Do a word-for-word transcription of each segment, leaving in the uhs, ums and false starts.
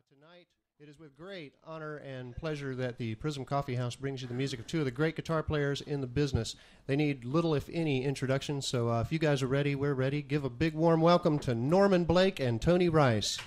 Tonight, it is with great honor and pleasure that the Prism Coffee House brings you the music of two of the great guitar players in the business. They need little, if any, introduction, so uh, if you guys are ready, we're ready. Give a big warm welcome to Norman Blake and Tony Rice.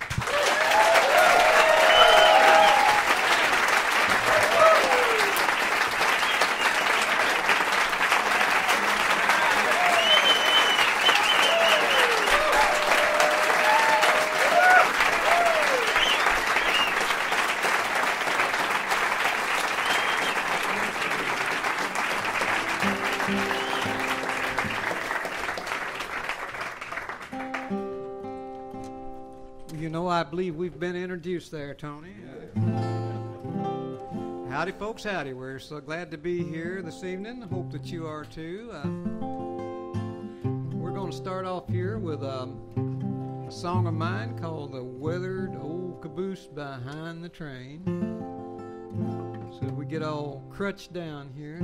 You know, I believe we've been introduced there, Tony. Uh, howdy, folks, howdy. We're so glad to be here this evening. Hope that you are too. Uh, we're going to start off here with um, a song of mine called The Weathered Old Caboose Behind the Train. So we get all crutched down here.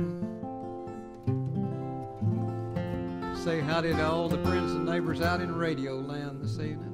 Say howdy to all the friends and neighbors out in Radio Land this evening.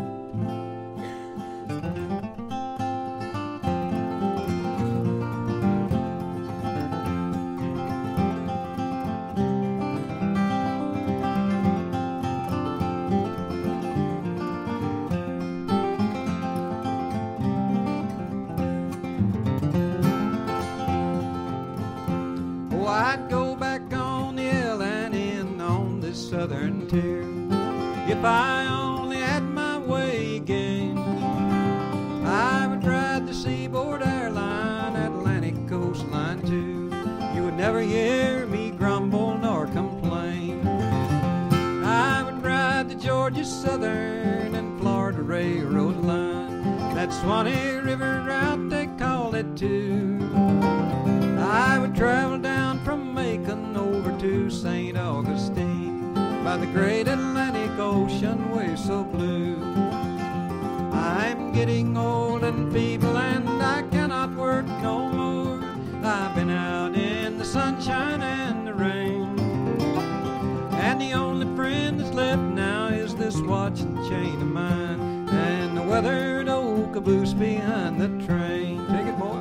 I'd go back on the L and N on this southern tier if I only had my way again. I would ride the Seaboard Airline, Atlantic coastline too. You would never hear me grumble nor complain. I would ride the Georgia Southern and Florida Railroad line, that Swanee River route they call it too. I would travel down from Macon over to Saint Augustine by the great Atlantic Ocean way so blue. I'm getting old and feeble and I cannot work no more. I've been out in the sunshine and the rain, and the only friend that's left now is this watch and chain of mine and the weathered old caboose behind the train. Take it, boy.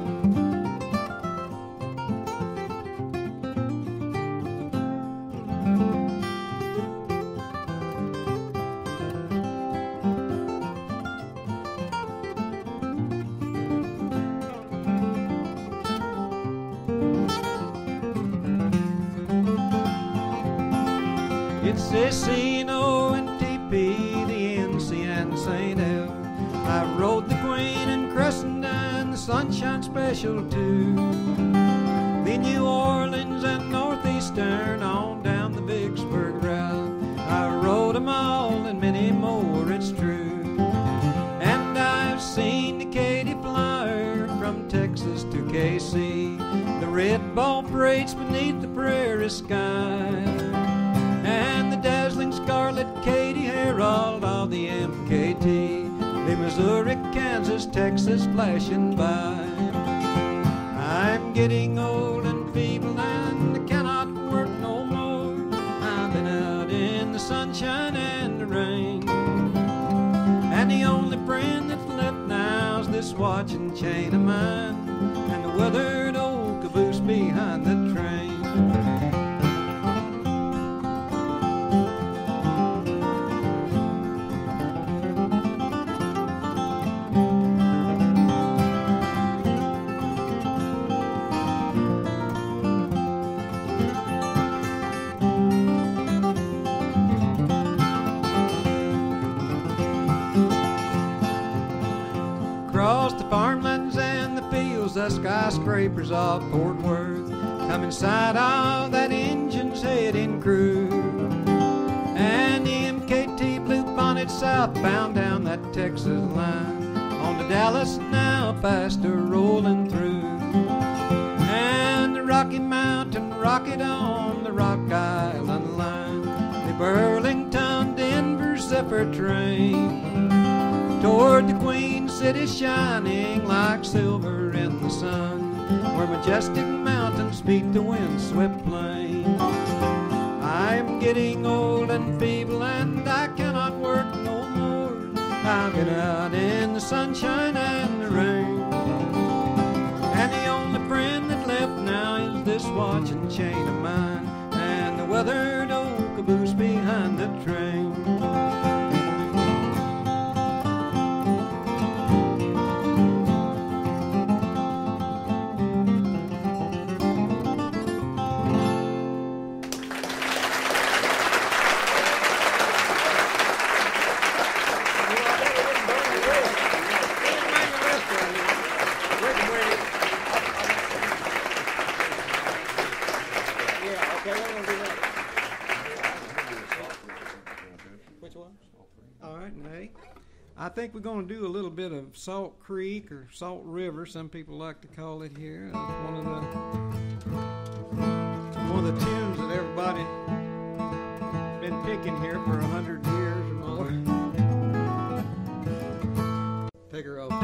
It's S C N O and T P, the N C and Saint L. I rode the Queen and Crescent and the Sunshine Special too. The New Orleans and Northeastern on down the Vicksburg route. I rode them all and many more, it's true. And I've seen the Katy Flyer from Texas to K C, the red ball parades beneath the prairie sky, and the dazzling scarlet Katy Herald of the M K T, the Missouri, Kansas, Texas flashing by. I'm getting old and feeble and I cannot work no more. I've been out in the sunshine and the rain, and the only friend that's left now's this watch and chain of mine and the weathered old caboose behind the train. Across the farmlands and the fields, the skyscrapers of Fort Worth, come inside of that engine's heading crew, and the M K T blue bonnet southbound down that Texas line, on to Dallas now faster rolling through, and the Rocky Mountain rocket on the Rock Island line, the Burlington Denver Zephyr train, toward the Queen City shining like silver in the sun, where majestic mountains meet the windswept plain. I'm getting old and feeble and I cannot work no more. I've been out in the sunshine and the this watch and chain of mine, and the weathered old caboose behind the train. I think we're going to do a little bit of Salt Creek or Salt River, some people like to call it here. Uh, one of the one of the tunes that everybody been picking here for a hundred years or more. Take her off.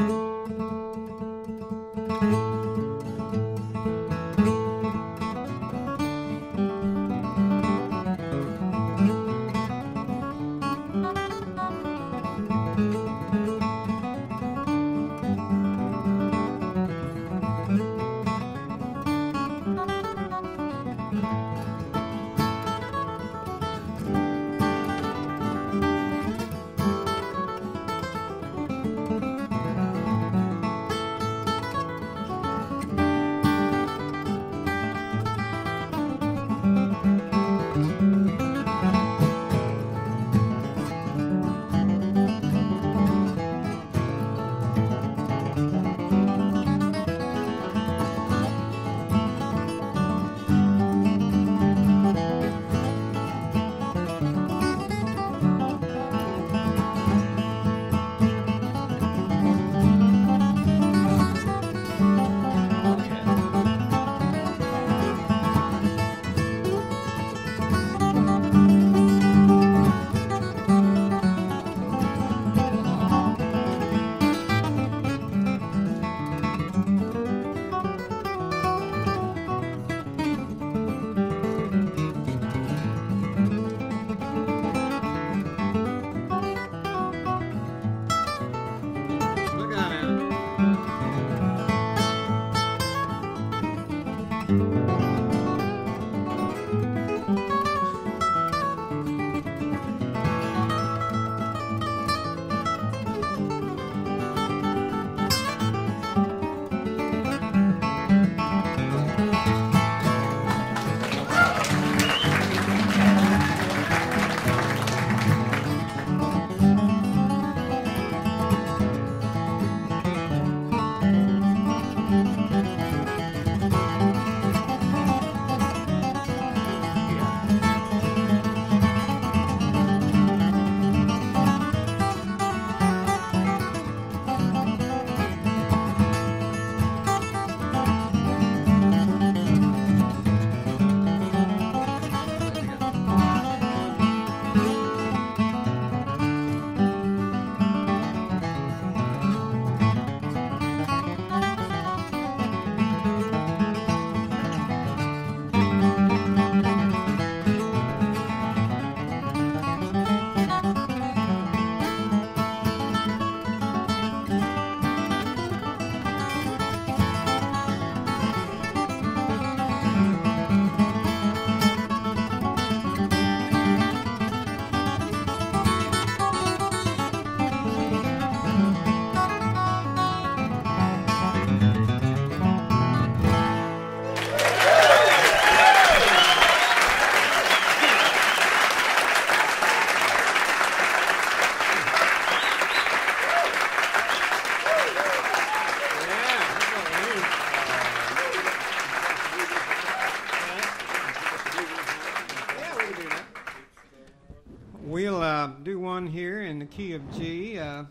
Here in the key of G. Uh,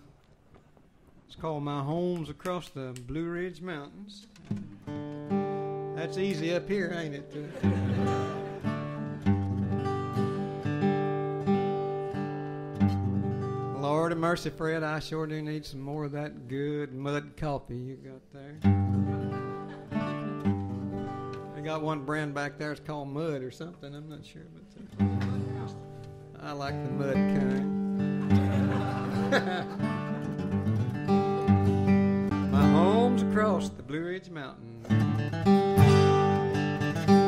it's called My Home's Across the Blue Ridge Mountains. That's easy up here, ain't it? Lord of mercy, Fred, I sure do need some more of that good mud coffee you got there. I got one brand back there, it's called Mud or something, I'm not sure. But uh, I like the mud kind. My home's across the Blue Ridge Mountain.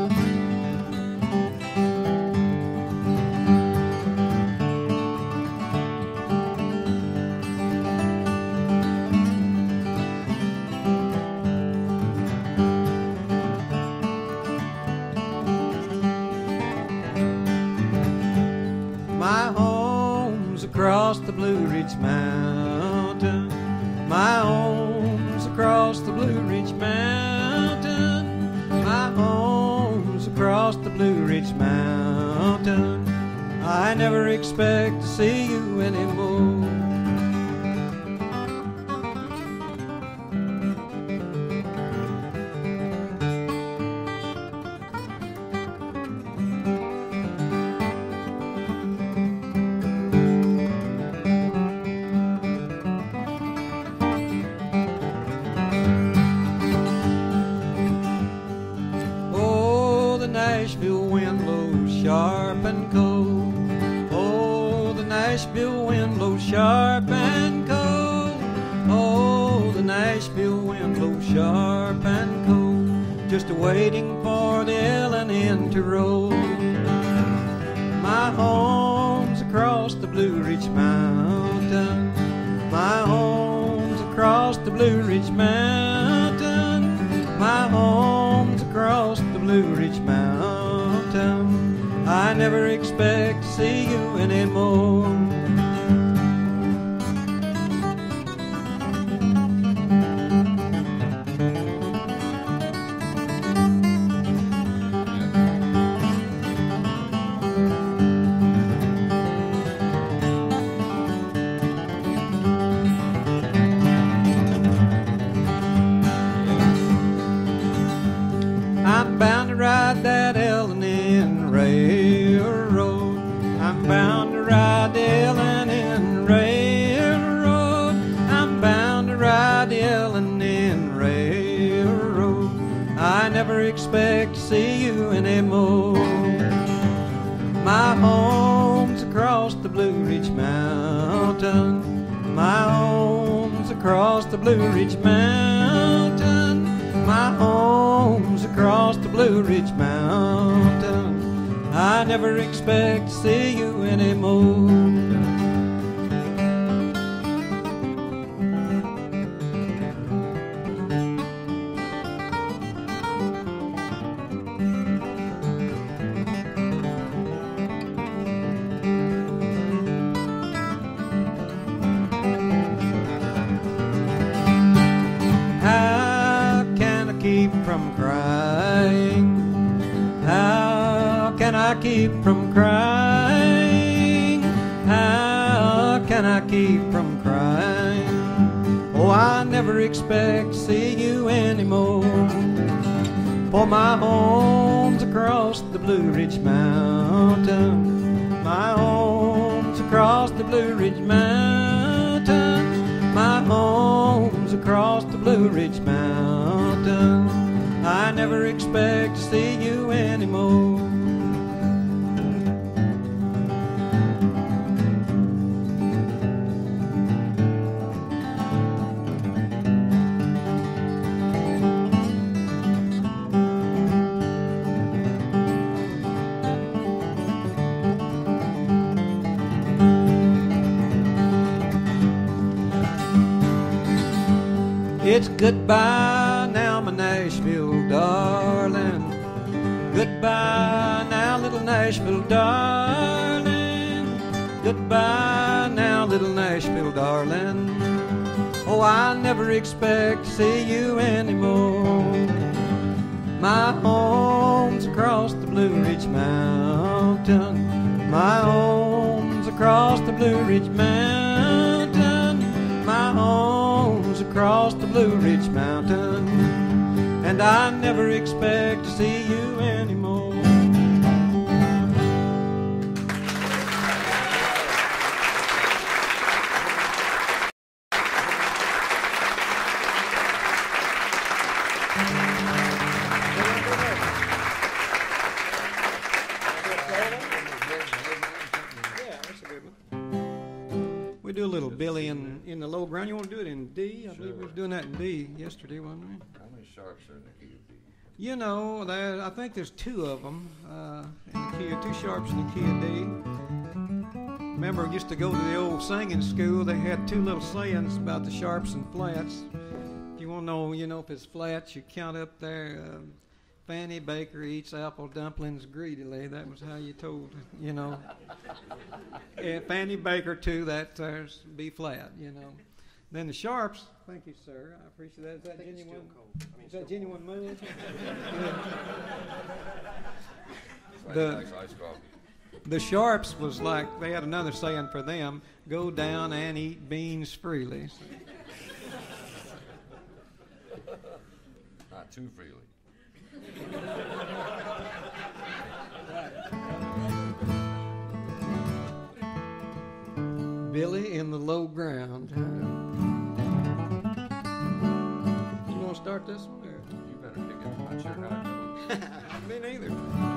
the Blue Ridge Mountain. My home's across the Blue Ridge Mountain. My home's across the Blue Ridge Mountain. I never expect to see you anymore. Nashville wind blows sharp and cold. Oh, the Nashville wind blows sharp and cold. Oh, the Nashville wind blows sharp and cold. Just waiting for the L and N to roll. My home's across the Blue Ridge Mountain. My home's across the Blue Ridge Mountain. My home's across the Blue Ridge Mountain. I never expect to see you anymore. I'm bound to ride that L and N railroad. I'm bound to ride the L and N railroad. I'm bound to ride the L and N railroad. I never expect to see you anymore. My home's across the Blue Ridge Mountain. My home's across the Blue Ridge Mountain. My home's across the Blue Ridge Mountain. I never expect to see you anymore. Keep from crying? How can I keep from crying? How can I keep from crying? Oh, I never expect to see you anymore. For my home's across the Blue Ridge Mountain. My home's across the Blue Ridge Mountain. My home's across the Blue Ridge Mountain. I never expect to see you anymore. It's goodbye now, my Nashville darling. Goodbye now, little Nashville darling. Goodbye now, little Nashville darling. Oh, I never expect to see you anymore. My home's across the Blue Ridge Mountain. My home's across the Blue Ridge Mountain. My home's across the Blue Ridge Mountain. And I never expect to see you anymore. We do a little Billy in, in the low ground. You want to do it in D? I Sure. believe we were doing that in D yesterday, wasn't we? How many sharps are in the key of D? You know, there, I think there's two of them uh, in the key of two sharps in the key of D. Remember, I used to go to the old singing school. They had two little sayings about the sharps and flats. If you want to know, you know, if it's flats, you count up there. Uh, Fanny Baker eats apple dumplings greedily. That was how you told, you know. And Fanny Baker, too, that's uh, B flat, you know. Then the Sharps, thank you, sir. I appreciate that. Is that genuine? I mean, is that genuine mood? the, the Sharps was like, they had another saying for them, go down and eat beans freely. Not too freely. Billy in the low ground. You want to start this one? Or? You better pick it. I'm not sure how it goes. Me neither.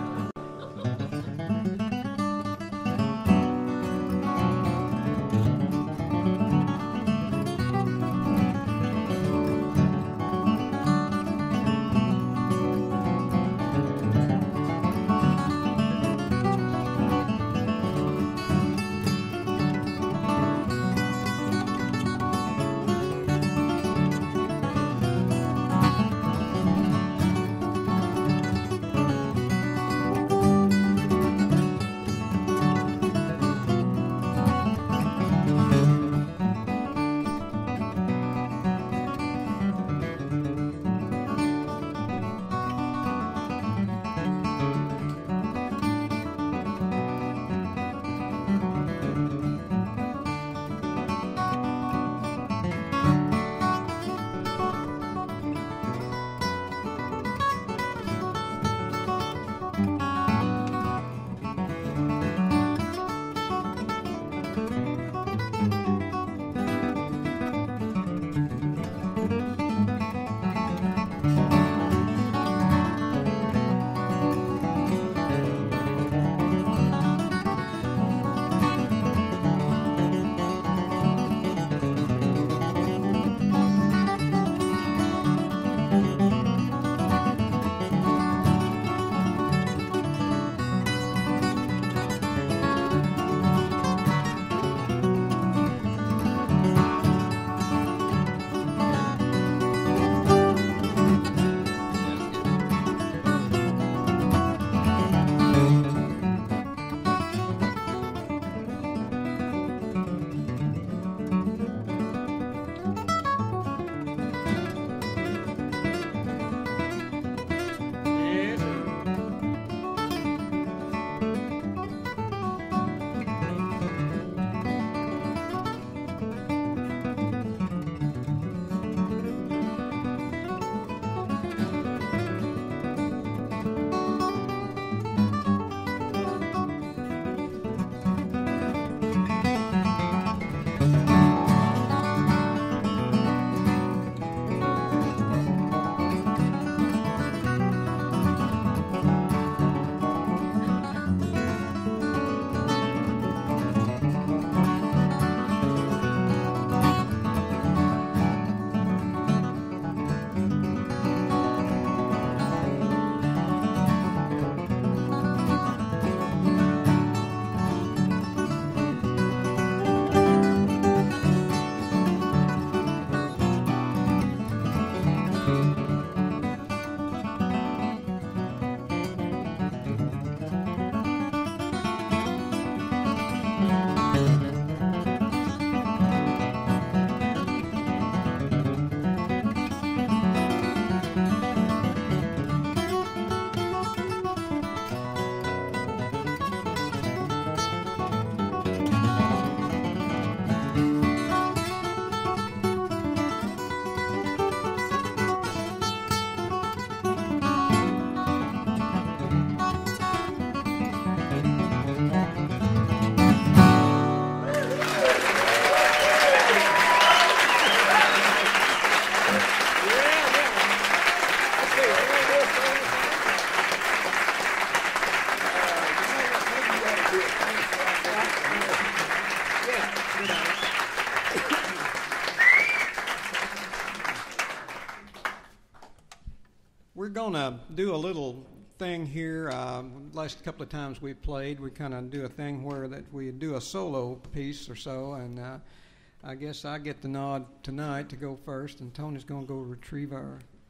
We're going to do a little thing here. Uh, last couple of times we played, we kind of do a thing where that we do a solo piece or so, and uh, I guess I get the nod tonight to go first, and Tony's going to go retrieve our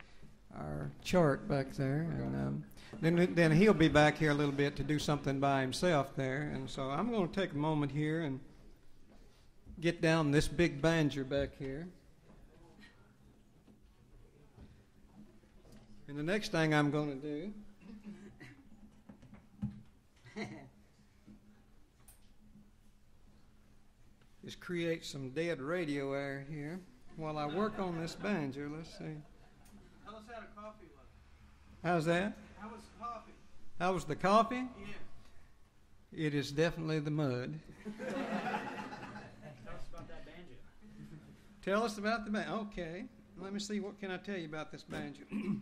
our chart back there, and um, then then he'll be back here a little bit to do something by himself there. And so I'm going to take a moment here and get down this big banjo back here. And the next thing I'm going to do is create some dead radio air here while I work on this banjo. Let's see. Tell us how the coffee was. How's that? How was the coffee? How was the coffee? Yeah. It is definitely the mud. Tell us about that banjo. Tell us about the banjo. Okay. Let me see. What can I tell you about this banjo?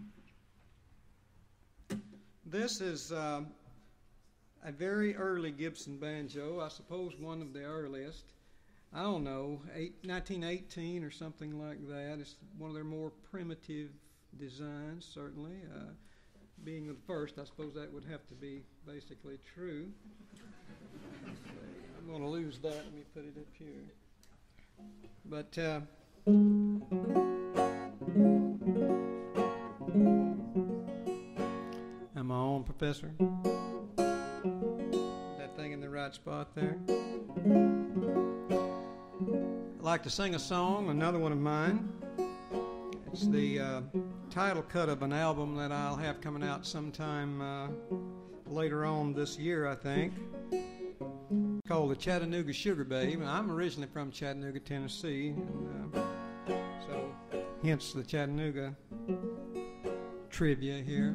This is um, a very early Gibson banjo. I suppose one of the earliest. I don't know, eight, nineteen eighteen or something like that. It's one of their more primitive designs, certainly. Uh, being the first, I suppose that would have to be basically true. I'm going to lose that. Let me put it up here. But uh, am I on, Professor? That thing in the right spot there? I'd like to sing a song, another one of mine. It's the uh, title cut of an album that I'll have coming out sometime uh, later on this year, I think. It's called The Chattanooga Sugar Babe. And I'm originally from Chattanooga, Tennessee. And, uh, so, hence the Chattanooga trivia here.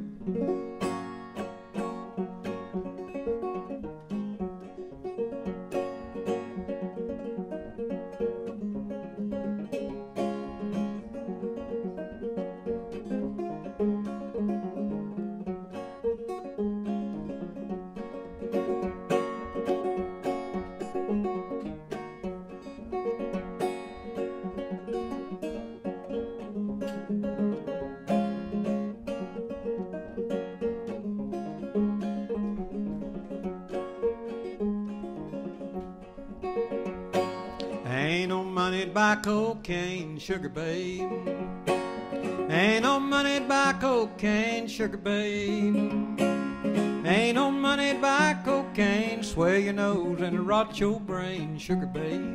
Buy cocaine, sugar babe. Ain't no money to buy cocaine, sugar babe. Ain't no money to buy cocaine, swell your nose and rot your brain, sugar babe.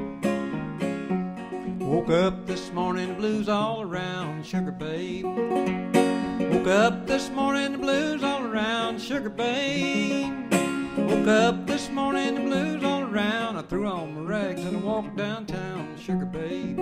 Woke up this morning, blues all around, sugar babe. Woke up this morning, the blues all around, sugar babe. Woke up this morning, the blues all around. I threw on my rags and I walked downtown, sugar babe.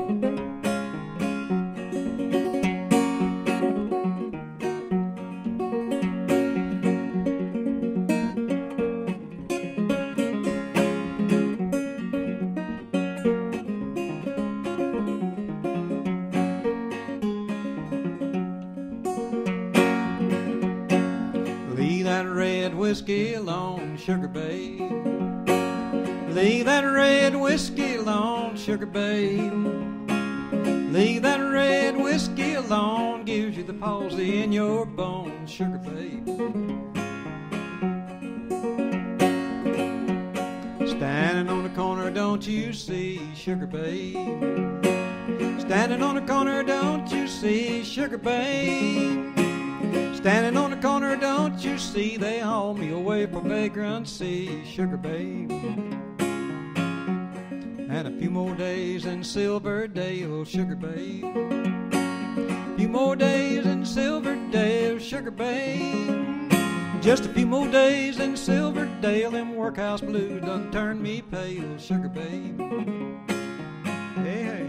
Leave that red whiskey alone, sugar babe. Leave that red whiskey alone, sugar babe. Leave that red whiskey alone, gives you the palsy in your bones, sugar babe. Standing on the corner, don't you see, sugar babe? Standing on the corner, don't you see, sugar babe? Standing on the corner, don't you see, they haul me away from vagrancy, sugar babe. And a few more days in Silverdale, sugar babe. A few more days in Silverdale, sugar babe. Just a few more days in Silverdale, them workhouse blues done turned me pale, sugar babe. Hey, hey.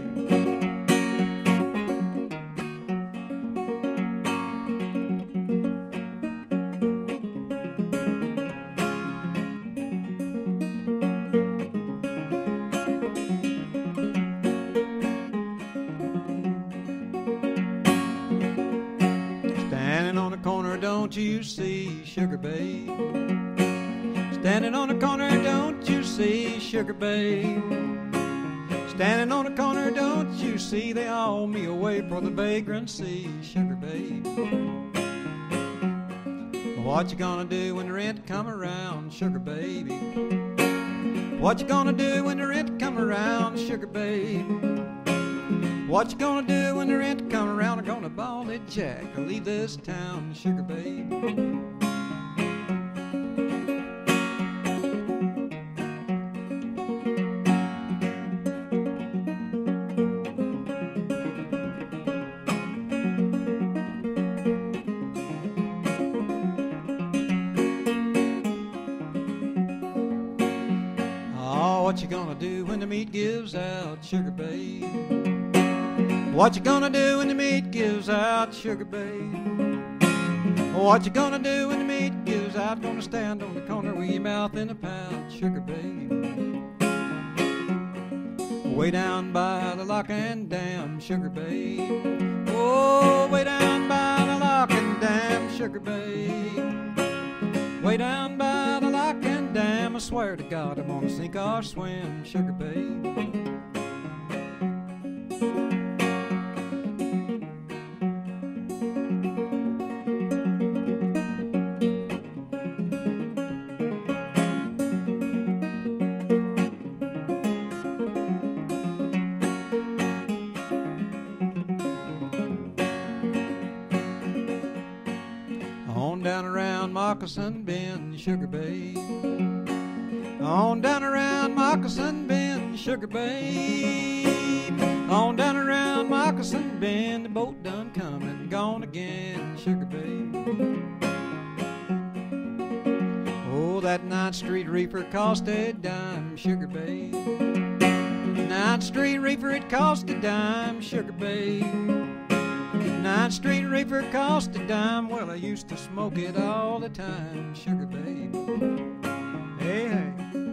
Don't you see, sugar babe? Standing on the corner, don't you see, sugar babe? Standing on the corner, don't you see, they haul me away for the vagrancy, sugar babe. What you gonna do when the rent come around, sugar baby? What you gonna do when the rent come around, sugar babe? What you gonna do when the rent come around? I'm gonna ball it, Jack. I'll leave this town, sugar babe. Oh, what you gonna do when the meat gives out, sugar babe? What you gonna do when the meat gives out, sugar babe? What you gonna do when the meat gives out? Gonna stand on the corner with your mouth in a pouch, sugar babe. Way down by the lock and dam, sugar babe. Oh, way down by the lock and dam, sugar babe. Way down by the lock and dam, I swear to God I'm gonna sink or swim, sugar babe. On down around Moccasin Bend, sugar babe. On down around Moccasin Bend, sugar babe. On down around Moccasin Bend, the boat done come and gone again, sugar babe. Oh, that Ninth Street reefer cost a dime, sugar babe. Ninth Street reefer, it cost a dime, sugar babe. Ninth Street reefer cost a dime. Well, I used to smoke it all the time, sugar babe. Hey, hey.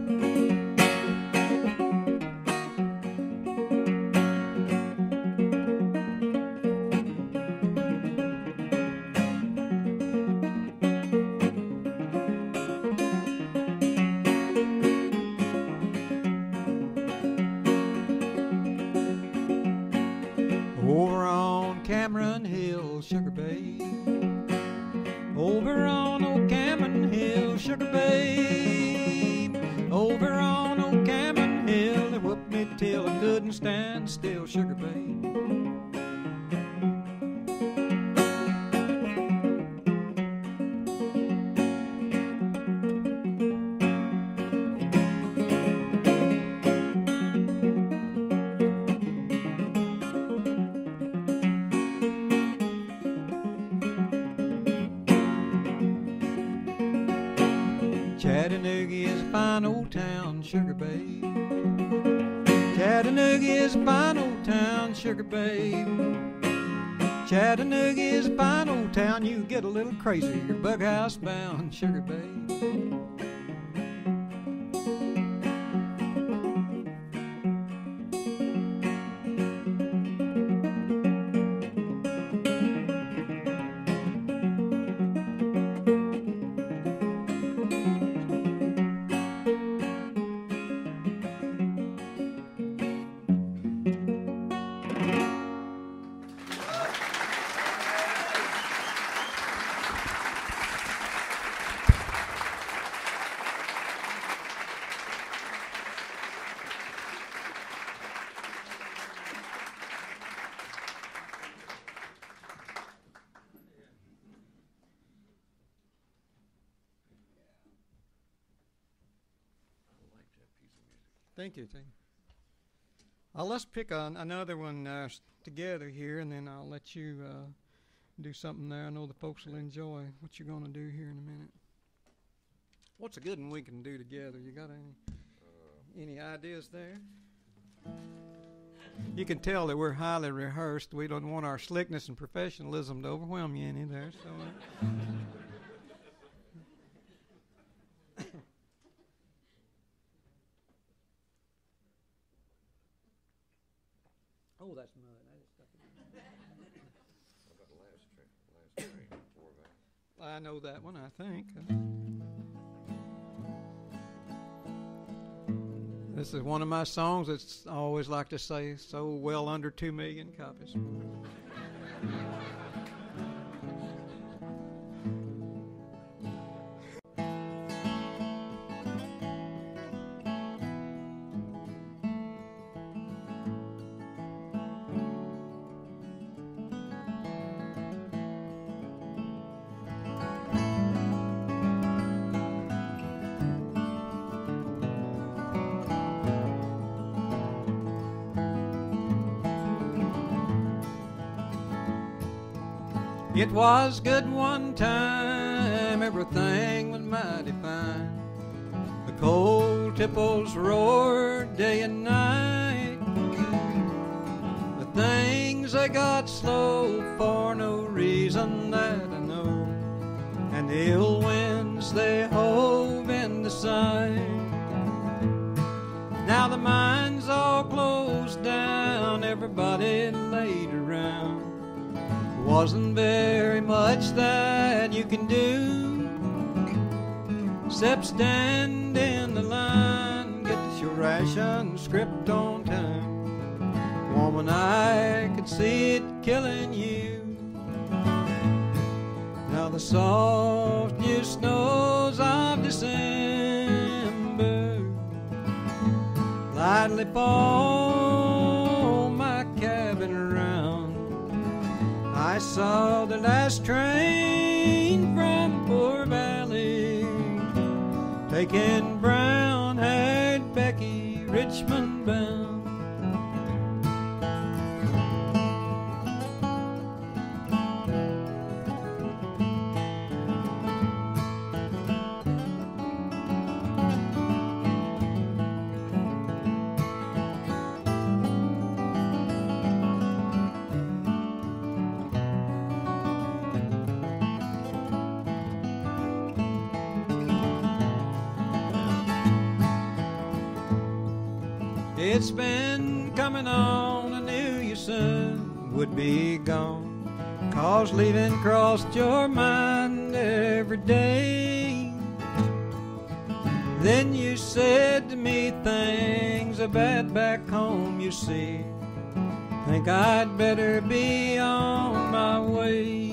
Over on Cameron Hill, sugar babe. Over on old Cameron Hill, sugar babe. Over on old Cameron Hill, they whooped me till I couldn't stand still, sugar babe. Chattanooga is a fine old town, sugar babe. Chattanooga is a fine old town, sugar babe. Chattanooga is a fine old town. You get a little crazy, you're bug house bound, sugar babe. Thank you, thank you. Uh, let's pick on another one uh, together here, and then I'll let you uh, do something there. I know the folks will enjoy what you're going to do here in a minute. What's a good one we can do together? You got any, uh, any ideas there? You can tell that we're highly rehearsed. We don't want our slickness and professionalism to overwhelm you any there. So. Uh, Oh, that's mud. I just stuck it in. How about the last train? Last train before that? I know that one, I think. This is one of my songs that's I always like to say so well under two million copies. It was good one time, everything was mighty fine. The cold tipples roared day and night. But things they got slow for no reason that I know, and the ill winds they hove into sight. Now the mines all closed down, everybody laid around. Wasn't very much that you can do, except stand in the line, get your ration script on time. Woman, I could see it killing you. Now the soft new snows of December lightly fall my cabin around. I saw the last train from Poor Valley taking brown-haired Becky Richmond bound. It's been coming on, I knew you soon would be gone, 'cause leaving crossed your mind every day. Then you said to me things are bad back home, you see. Think I'd better be on my way.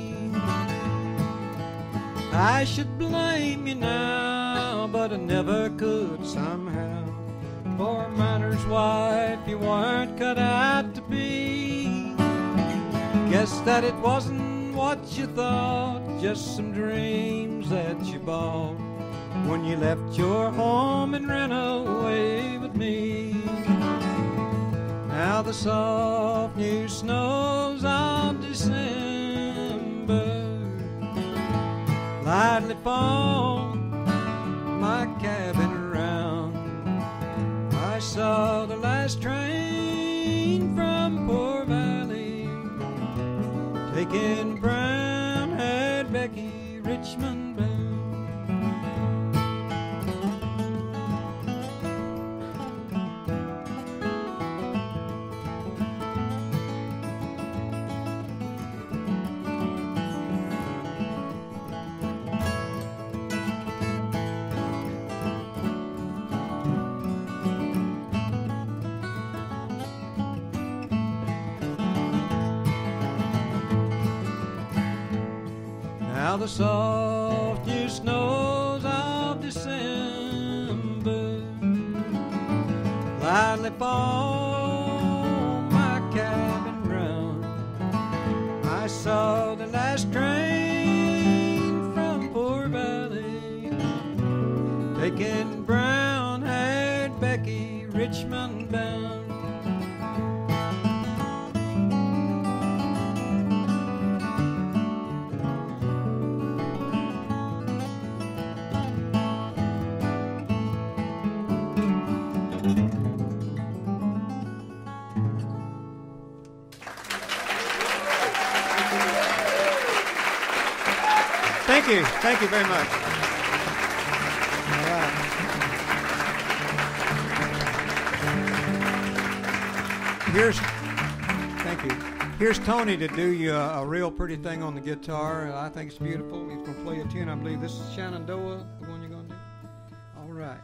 I should blame you now, but I never could somehow. For a miner's wife you weren't cut out to be. Guess that it wasn't what you thought, just some dreams that you bought when you left your home and ran away with me. Now the soft new snows of December lightly fall my cabin around. I saw the last train from Poor Valley taking brown-haired Becky Richmond bound. Now the soft new snows of December lightly fall my cabin round. I saw the last train from Poor Valley taking brown-haired Becky Richmond bound. Thank you. Thank you very much. All right. Here's, thank you. Here's Tony to do you a, a real pretty thing on the guitar. I think it's beautiful. He's going to play a tune. I believe this is Shenandoah, the one you're going to do. All right.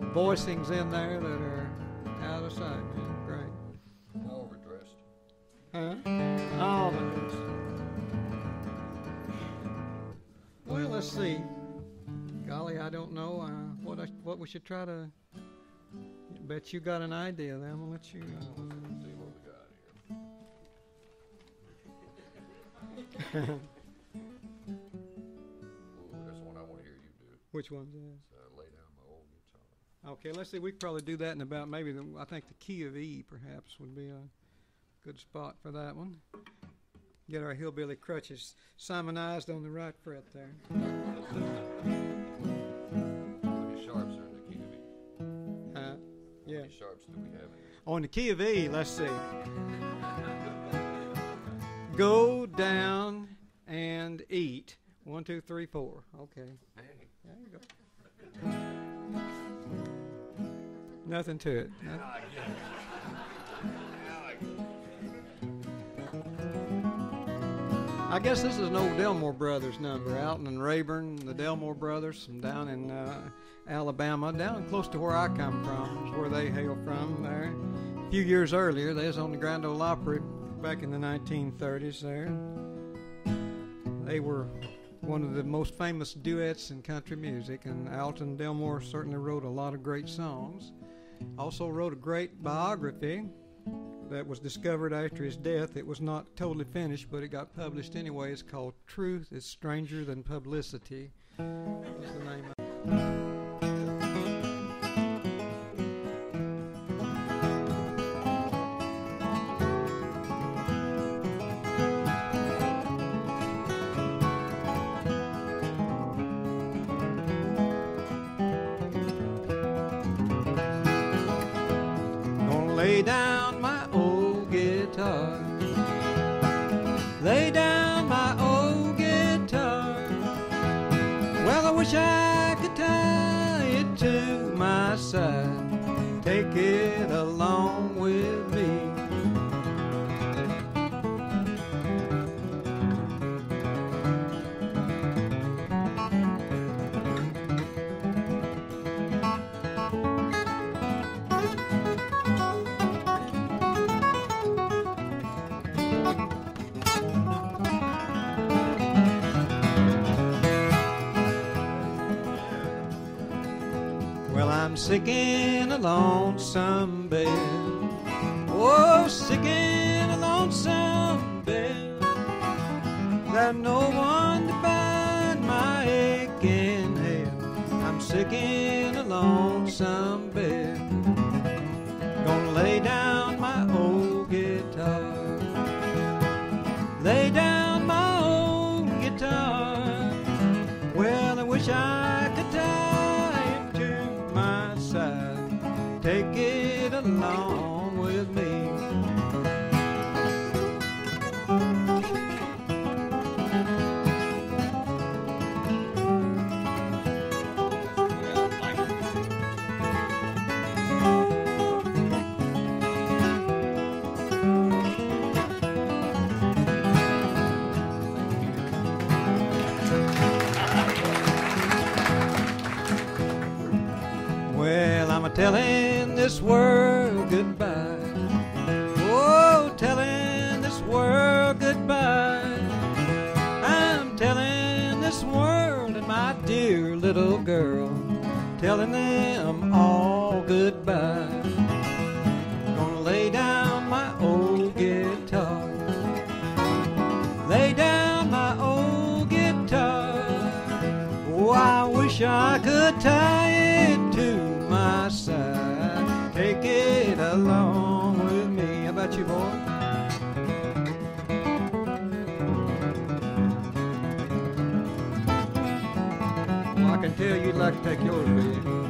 voicings in there that are out of sight, man. Great. Overdressed. Huh? Oh, but well, let's see. Golly, I don't know uh, what I, what we should try to. Bet you got an idea. Then I'm gonna let you. Uh, See what we got here. Ooh, that's the one I want to hear you do. which one's that? Uh, lay down my old guitar. Okay, let's see. We could probably do that in about maybe the, I think the key of E perhaps would be a good spot for that one. Get our hillbilly crutches Simonized on the right fret there. How many sharps are in the key of E? Uh, yeah. How many sharps do we have in this? On the key of E, let's see. Go down and eat. One, two, three, four. Okay. Hey. There you go. Nothing to it. Nothing. I guess this is an old Delmore Brothers number. Alton and Rayburn, the Delmore Brothers, from down in uh, Alabama, down close to where I come from, is where they hail from there. A few years earlier, they was on the Grand Ole Opry back in the nineteen thirties there. They were one of the most famous duets in country music, and Alton Delmore certainly wrote a lot of great songs. Also wrote a great biography that was discovered after his death. It was not totally finished, but it got published anyway. It's called Truth is Stranger Than Publicity. That's the name of it. Lay down my old guitar. Lay down my old guitar. Well, I wish I could tie it to my side. Take it along with me. I'm sick in a lonesome bed. Oh, sick in a lonesome bed. Got no one to bind my aching head. I'm sick in a lonesome bed. Gonna lay down my old guitar. Lay down my old guitar. Well, I wish I could tie it to my side. Take it along with me. Well, I'm a telling this world goodbye. Oh, telling this world goodbye. I'm telling this world and my dear little girl, telling them all goodbye. Gonna lay down my old guitar. Lay down my old guitar. Oh, I wish I could tie it to my side. Take it along with me. How about you, boy? Well, I can tell you'd like to take yours with you.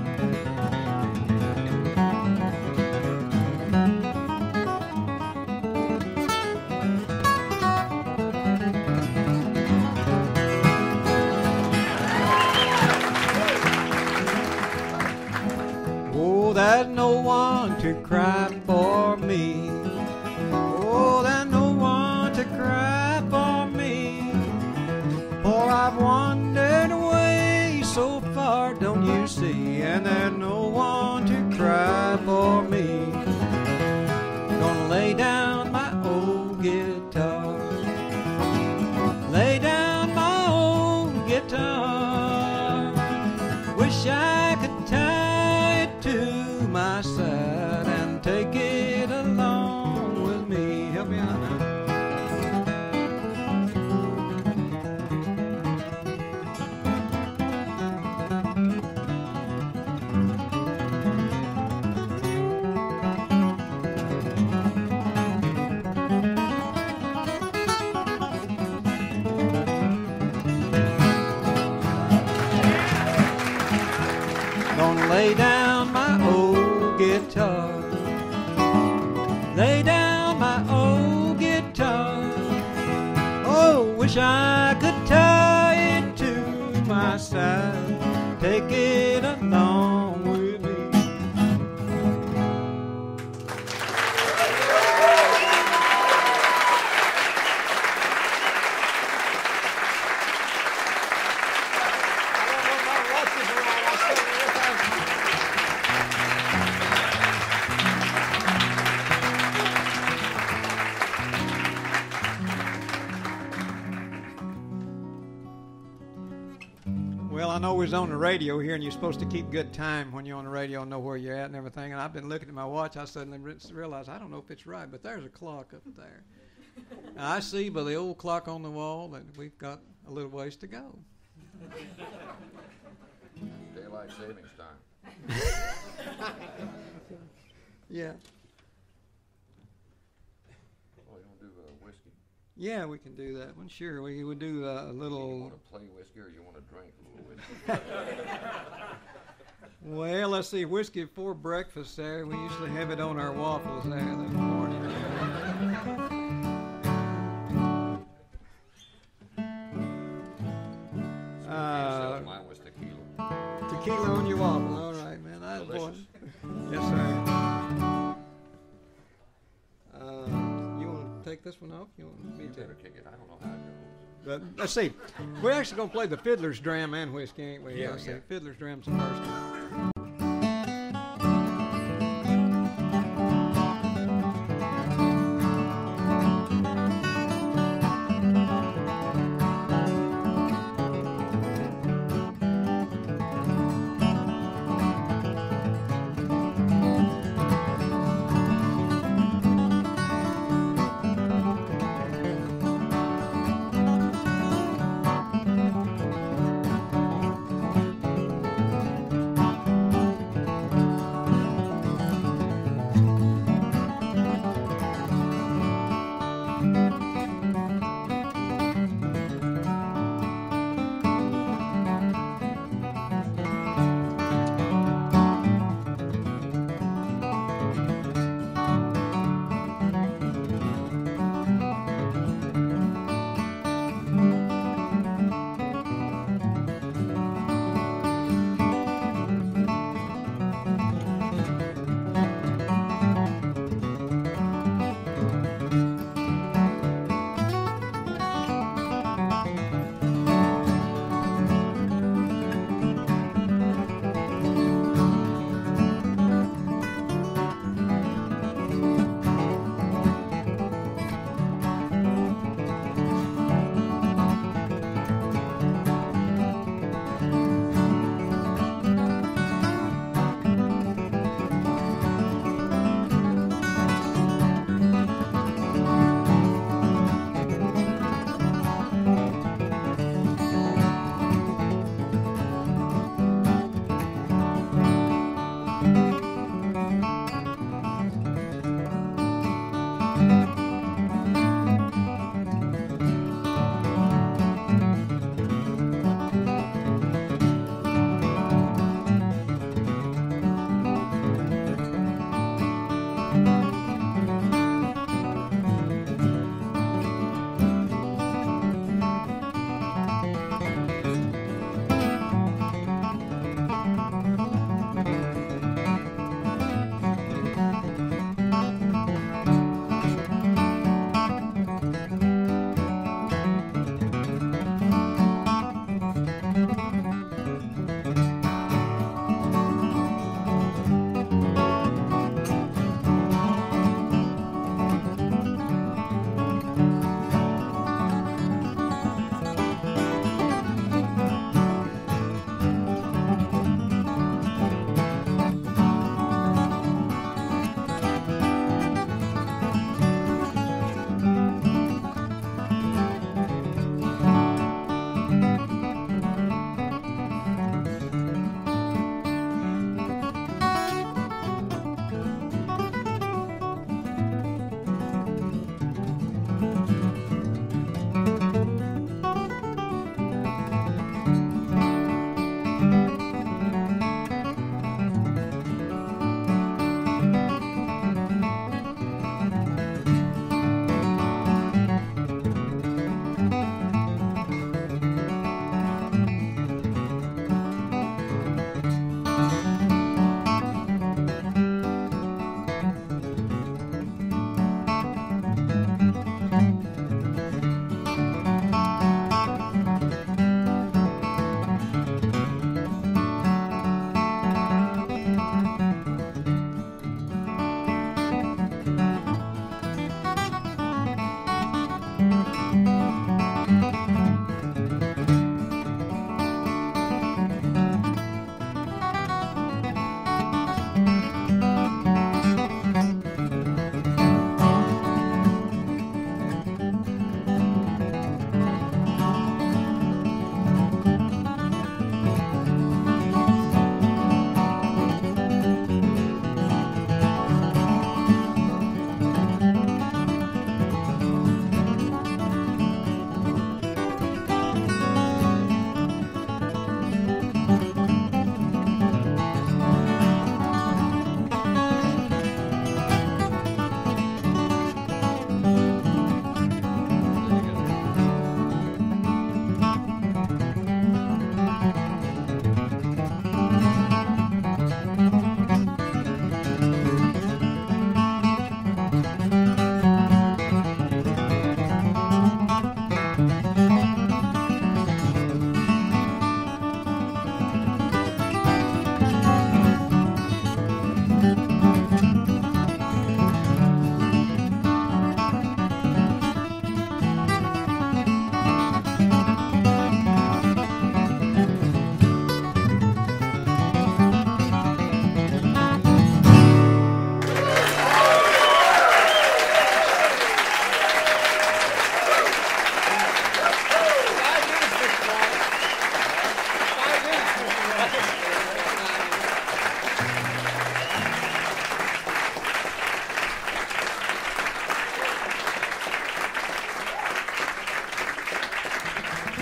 Oh, there's no one to cry for me. Oh, there's no one to cry for me. For I've wandered away so far, don't you see? And there's no one wish I could tie it to my side and take it along with me. Help me out now. Gonna lay down my old guitar, lay down my old guitar. Oh, wish I could tie it to my side, take it along with me. Well, I know we was on the radio here, and you're supposed to keep good time when you're on the radio and know where you're at and everything. And I've been looking at my watch. I suddenly re- realized I don't know if it's right, but there's a clock up there. And I see by the old clock on the wall that we've got a little ways to go. Daylight savings time. Yeah. Oh, you don't do uh, whiskey? Yeah, we can do that one. Sure, we would do uh, a You little. want to play whiskey or you want to drink a little whiskey? Well, let's see, whiskey for breakfast there. We usually have it on our waffles there this morning. Uh, Mine was tequila. tequila on your waffle. All right, man. That's boy. Delicious. Yes, sir. Uh, you want to take this one off? You want me You to? better kick it. I don't know how it goes. But let's see. We're actually going to play the Fiddler's Dram and whiskey, ain't we? Yeah, Let's see. yeah. Fiddler's Dram's the first one.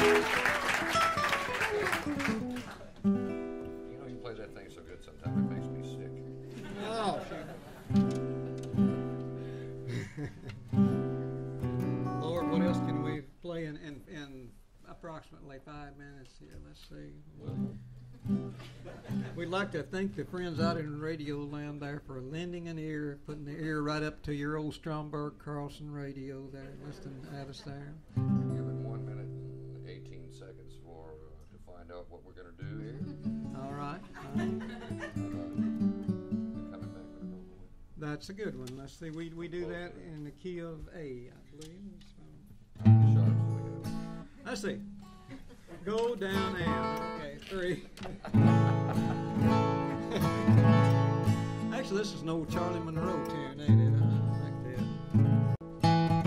You know, you play that thing so good sometimes it makes me sick. Oh, Lord, what else can we play in, in, in approximately five minutes here? Let's see. We'd like to thank the friends out in Radio Land there for lending an ear, putting the ear right up to your old Stromberg Carlson radio there, listening at us there. Give it one minute and eighteen seconds for uh, to find out what we're going to do here. All right. All right. Coming back, but I don't know when. That's a good one. Let's see. We, we do that in the key of A, I believe. So, How many sharps do we have? let's see. Go down and okay, three. Actually, this is an old Charlie Monroe tune, ain't it? I like that.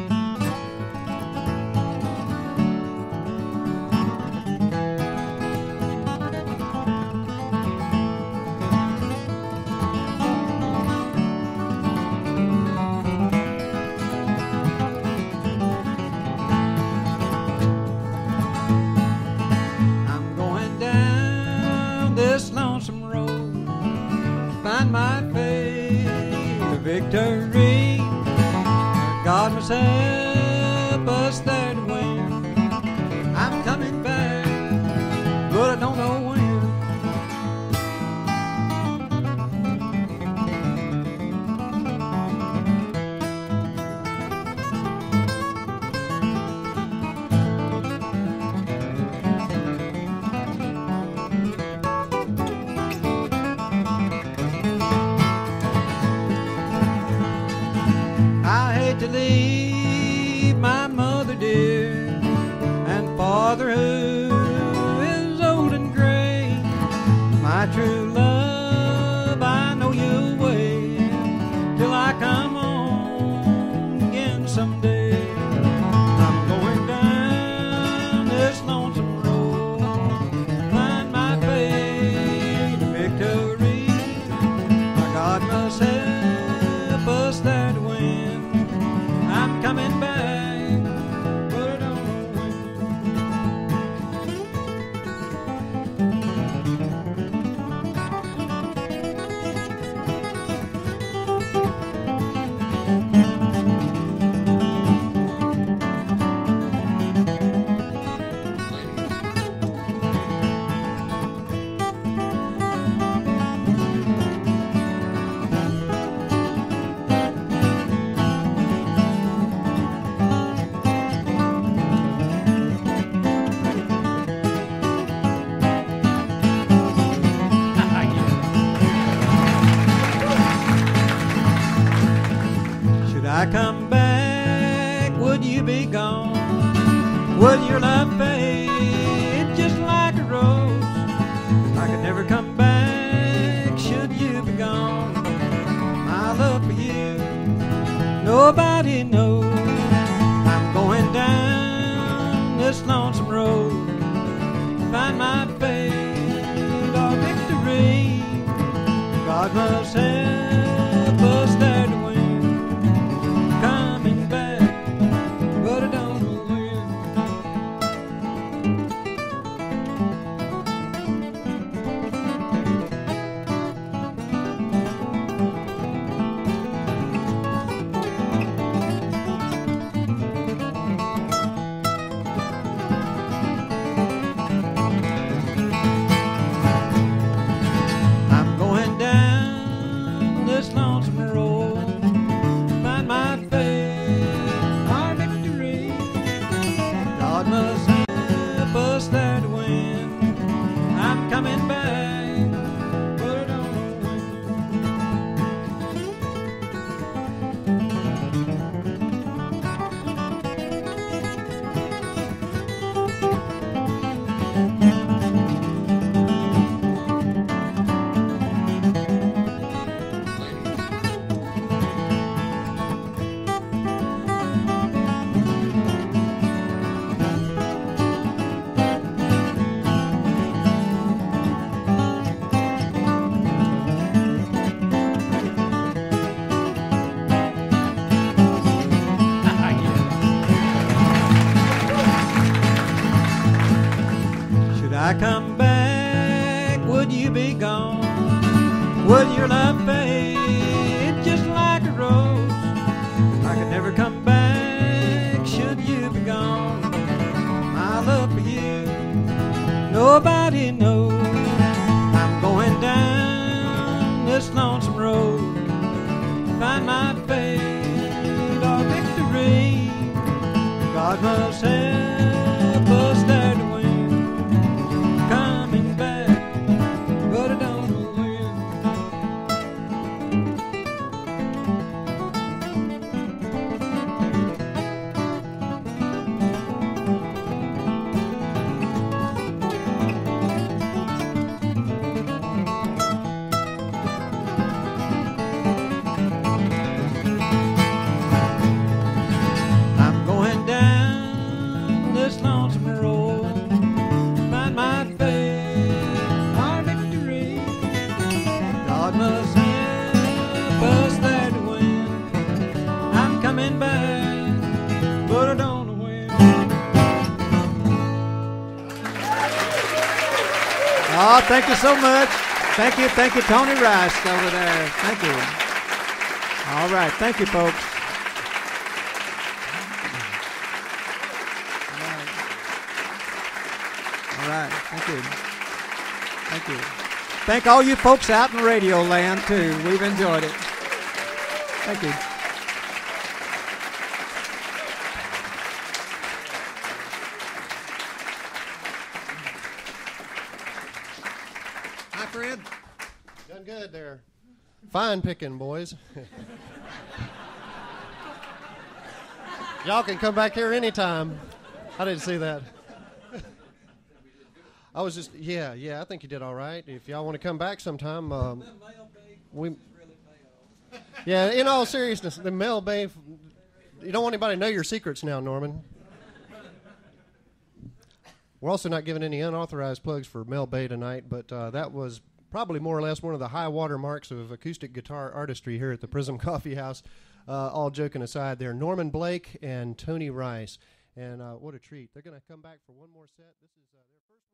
I'm going down this lonesome road, find my fate a victory. God must help us there to win. I'm coming back, but I don't know when. I hate to leave my mother dear and father who is old and gray. My true love, I know you'll wait till I come home again someday. I'm going down this lonesome road, find my fate a victory. My God must help us there to win. I'm coming back, but I don't know when. Should I come back, would you be gone? Would your love fade just like a rose? I could never come back, should you be gone. My love for you, nobody knows. I'm going down this lonesome road, find my fate or victory. God must help us there to win. Coming back, but I don't know when. I'm going down this lonesome road, find my fate, our victory. God must help us there to win. I'm coming back, but I don't know when. I come back, would you be gone? Would your love fade just like a rose? I could never come back, should you be gone. My love for you, nobody knows. I'm going down this lonesome road to find my fate or victory. God must help us there to win. Coming back, but I don't know when. I'm going down this lonesome road to find my fate or victory. God must help us there to win. I'm coming back, but I don't know when. Oh, thank you so much. Thank you, thank you, Tony Rice over there. Thank you. All right, thank you, folks. All right, thank you. Thank you. Thank all you folks out in radio land, too. We've enjoyed it. Thank you. Hi, Fred. Done good there. Fine picking, boys. Y'all can come back here anytime. I didn't see that. I was just, yeah, yeah, I think you did all right. If y'all want to come back sometime, um, we, yeah, in all seriousness, the Mel Bay, you don't want anybody to know your secrets now, Norman. We're also not giving any unauthorized plugs for Mel Bay tonight, but uh, that was probably more or less one of the high water marks of acoustic guitar artistry here at the Prism Coffee House. Uh, all joking aside there, Norman Blake and Tony Rice. And uh, what a treat. They're going to come back for one more set. This is uh, their first